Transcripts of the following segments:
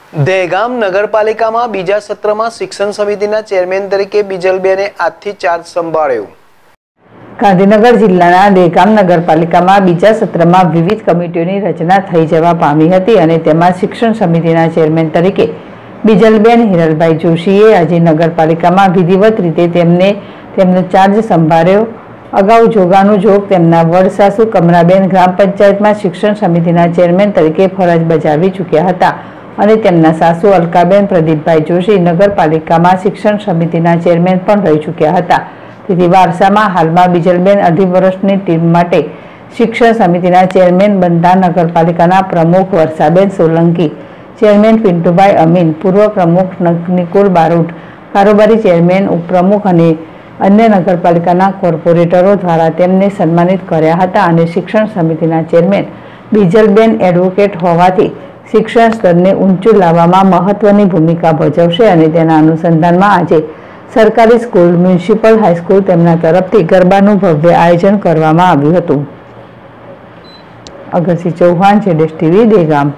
દહેગામ નગરપાલિકામાં બીજા સત્રમાં શિક્ષણ સમિતિના ચેરમેન તરીકે બીજલબેને આજથી ચાર્જ સંભાળ્યો। ગાંધીનગર જિલ્લાના દહેગામ નગરપાલિકામાં બીજા સત્રમાં વિવિધ કમિટીઓની રચના થઈ જવા પામી હતી અને તેમાં શિક્ષણ સમિતિના ચેરમેન તરીકે બીજલબેન હિરલભાઈ જોશીએ આજે નગરપાલિકામાં વિધિવત રીતે તેમનો ચાર્જ સંભાળ્યો। અગાઉ જોગાનું જોગ તેમના વડસાસુ કમરાબેન ગ્રામ પંચાયતમાં શિક્ષણ સમિતિના ચેરમેન તરીકે ફરજ બજાવી ચૂક્યા હતા અને તેમના સાસુ અલકાબેન પ્રદીપભાઈ જોશી નગરપાલિકામાં શિક્ષણ સમિતિના ચેરમેન પણ રહી ચૂક્યા હતા। તેથી વારસામાં હાલમાં બીજલબેન અઢી વર્ષની ટીમ માટે શિક્ષણ સમિતિના ચેરમેન બનતા નગરપાલિકાના પ્રમુખ વર્ષાબેન સોલંકી, ચેરમેન પિન્ટુભાઈ અમીન, પૂર્વ પ્રમુખ નિકુલ બારોટ, કારોબારી ચેરમેન, ઉપપ્રમુખ અને અન્ય નગરપાલિકાના કોર્પોરેટરો દ્વારા તેમને સન્માનિત કર્યા હતા અને શિક્ષણ સમિતિના ચેરમેન બીજલબેન એડવોકેટ હોવાથી શિક્ષણ સ્તરને ઊંચું લાવવામાં મહત્વની ભૂમિકા ભજવશે અને તેના અનુસંધાનમાં આજે સરકારી સ્કૂલ, મ્યુનિસિપલ હાઈસ્કૂલ તેમના તરફથી ગરબાનું ભવ્ય આયોજન કરવામાં આવ્યું હતું। અગરસિંહ ચૌહાણ, જેડેશ ટીવી, દહેગામ।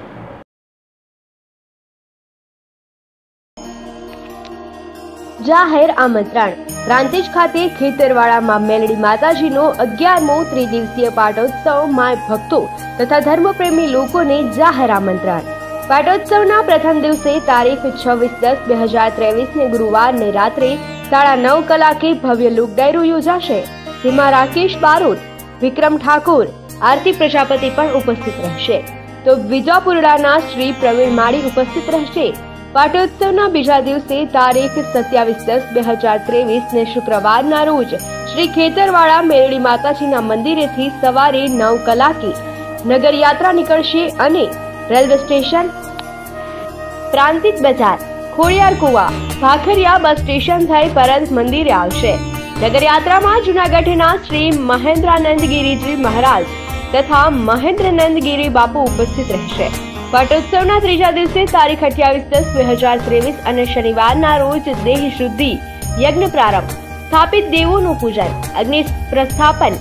જાહેર આમંત્રણ। પ્રાંતિજ ખાતે ખેતરવાડામાં મેલડી માતાજીનો 11મો ત્રિદિવસીય પાટોત્સવ માય ભક્તો તથા ધર્મપ્રેમી લોકોને જાહેર આમંત્રણ। પાટોત્સવના પ્રથમ દિવસે તારીખ 26/10/2023 ગુરુવારને રાત્રે 9:30 કલાકે ભવ્ય લોક ડાયરો યોજાશે। જેમાં રાકેશ બારોટ, વિક્રમ ઠાકોર, આરતી પ્રજાપતિ પણ ઉપસ્થિત રહેશે તો વિજાપુરડાના શ્રી પ્રવીણ માળી ઉપસ્થિત રહેશે। પાટોત્સવના બીજા દિવસે તારીખ 27/10/2023 ને શુક્રવારના રોજ શ્રી ખેતરવાડા મેલડી માતાજીના મંદિરેથી સવારે 9 કલાકે નગર યાત્રા નીકળશે અને રેલવે સ્ટેશન, પ્રાંતિજ બજાર, ખોડિયાર કુવા, ભાખરિયા બસ સ્ટેશન થઈ પરત મંદિરે આવશે। નગર યાત્રામાં જૂનાગઢના શ્રી મહેન્દ્રાનંદગીરીજી મહારાજ તથા મહેન્દ્રનંદગીરી બાપુ ઉપસ્થિત રહેશે। પાટોત્સવના ત્રીજા દિવસે તારીખ 28/10/2023 અને શનિવારના રોજ દેહ શુદ્ધિ યજ્ઞ પ્રારંભ, સ્થાપિત દેવોનું પૂજન, અગ્નિ સ્થાપન,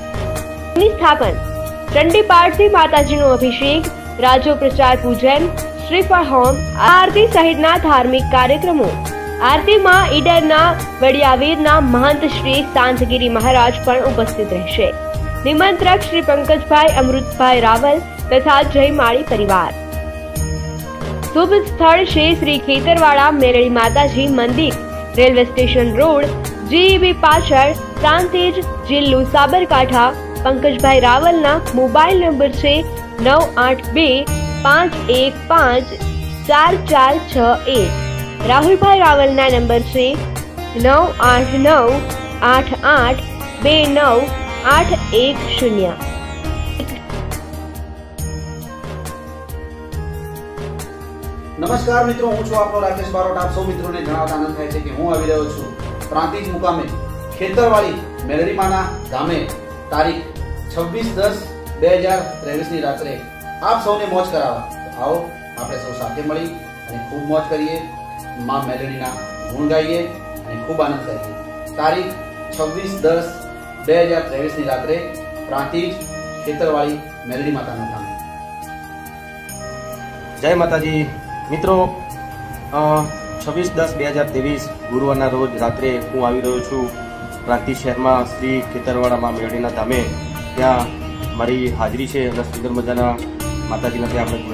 ચંડી પાઠથી માતાજીનો અભિષેક, રાજો પ્રચાર પૂજન, શ્રીફળ હોમ, આરતી સહિતના ધાર્મિક કાર્યક્રમો। આરતીમાં ઈડરના વડિયાવીરના મહંત શ્રી શાંતગીરી મહારાજ પણ ઉપસ્થિત રહેશે। નિમંત્રક શ્રી પંકજભાઈ અમૃતભાઈ રાવલ તથા જય માળી પરિવાર। શુભ સ્થળ છે શ્રી ખેતરવાડા મેલડી માતાજી મંદિર, રેલવે સ્ટેશન રોડ, જીઈબી પાછળ, પ્રાંતિજ, જિલ્લો સાબરકાંઠા। પંકજભાઈ રાવલના મોબાઈલ નંબર છે 9825154461। રાહુલભાઈ રાવલના નંબર છે 9898829810। નમસ્કાર મિત્રો, હું છું આપનો રાકેશ બારોટ। આપ સૌ મિત્રોને જણાવતા આનંદ થાય છે કે હું આવી રહ્યો છું પ્રાંતિજ મુકામે ખેતરવાડી મેલડીમાના ગામે તારીખ 26/10/2023 ની રાત્રે આપ સૌને મોજ કરાવવા। આવો આપણે સૌ સાથે મળી અને ખૂબ મોજ કરીએ, માં મેલડીના ગુણ ગાઈએ અને ખૂબ આનંદ કરીએ। તારીખ 26/10/2023 ની રાત્રે પ્રાંતિજ ખેતરવાડી મેલડી માતાના ગામે। જય માતાજી મિત્રો। 26/10/2023 ગુરુવારના રોજ રાત્રે હું આવી રહ્યો છું પ્રાંતિજ શહેરમાં શ્રી ખેતરવાડામાં મેલડીના ધામે। ત્યાં મારી હાજરી છે અને સુંદર મજાના માતાજીના ત્યાં આપણે